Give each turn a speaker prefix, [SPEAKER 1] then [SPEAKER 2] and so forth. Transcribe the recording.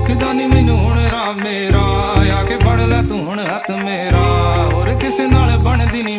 [SPEAKER 1] दिखदा नी मैनू हुण राह मेरा, आके फड़ लै तू हुण हत्थ मेरा। होर किसे नाल बनदी नी